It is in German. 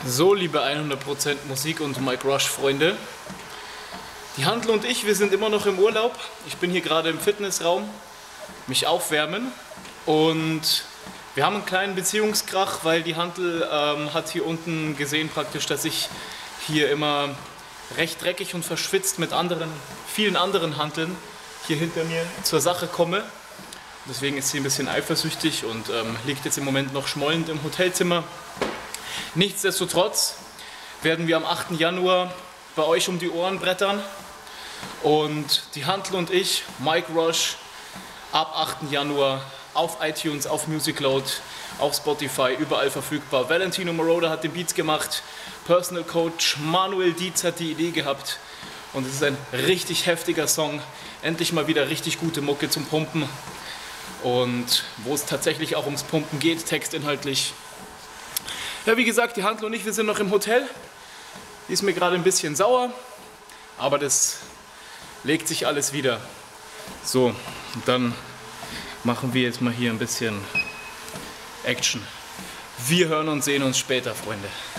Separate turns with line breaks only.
So, liebe 100% Musik und Mike Rush Freunde, die Hantel und ich, wir sind immer noch im Urlaub. Ich bin hier gerade im Fitnessraum, mich aufwärmen, und wir haben einen kleinen Beziehungskrach, weil die Hantel hat hier unten gesehen praktisch, dass ich hier immer recht dreckig und verschwitzt mit vielen anderen Hanteln hier hinter mir zur Sache komme. Deswegen ist sie ein bisschen eifersüchtig und liegt jetzt im Moment noch schmollend im Hotelzimmer. Nichtsdestotrotz werden wir am 8. Januar bei euch um die Ohren brettern, und die Hantel und ich, Mike Rush, ab 8. Januar auf iTunes, auf Musicloud, auf Spotify, überall verfügbar. Valentino Moroder hat den Beats gemacht, Personal Coach Manuel Dietz hat die Idee gehabt, und es ist ein richtig heftiger Song. Endlich mal wieder richtig gute Mucke zum Pumpen, und wo es tatsächlich auch ums Pumpen geht, textinhaltlich. Ja, wie gesagt, die Hantel und ich, wir sind noch im Hotel. Die ist mir gerade ein bisschen sauer, aber das legt sich alles wieder. So, und dann machen wir jetzt mal hier ein bisschen Action. Wir hören und sehen uns später, Freunde.